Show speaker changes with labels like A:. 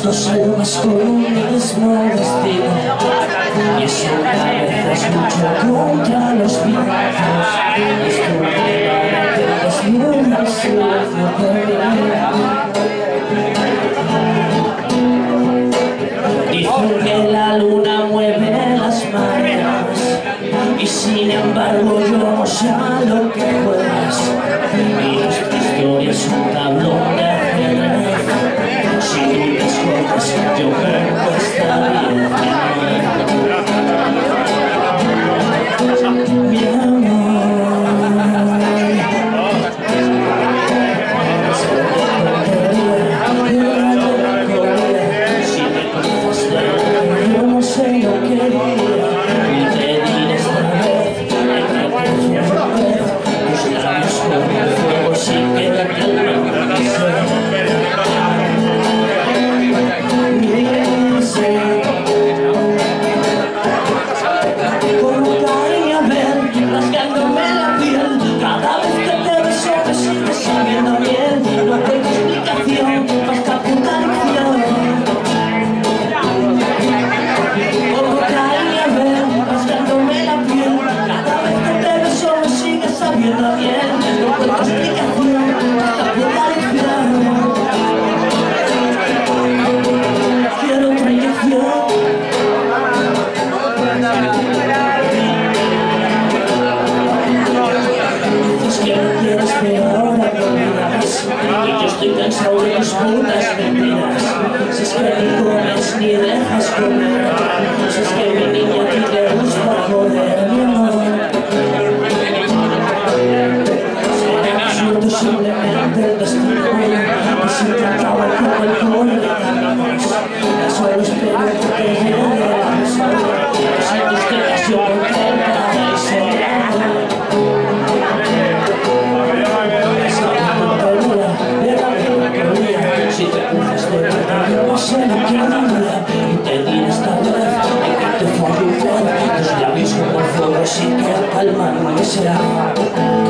A: dos almas con un mismo destino, y eso a veces lucho contra los vientos. Desnuda el silencio de mi vida. Dicen que la luna mueve las manos, y sin embargo yo no sé a lo que juegas. Y esta historia es un tablón de ajedrez. Si tú te escoges, yo creo que está bien. Mi estoy cansado de tus putas mentiras. Si es que ni comes ni dejas comer, si es que mi niña a ti te gusta joder, mi amor. Será absurdo simplemente el destino que siempre acaba como el coro de caminos. Solo espero que te llegues, si tus tetas yo contenta y soñando. Si te cruzas de verdad, yo no sé lo que haría, y te diré esta vez que te fue a tus labios como el fuego, sí que calman ese agua.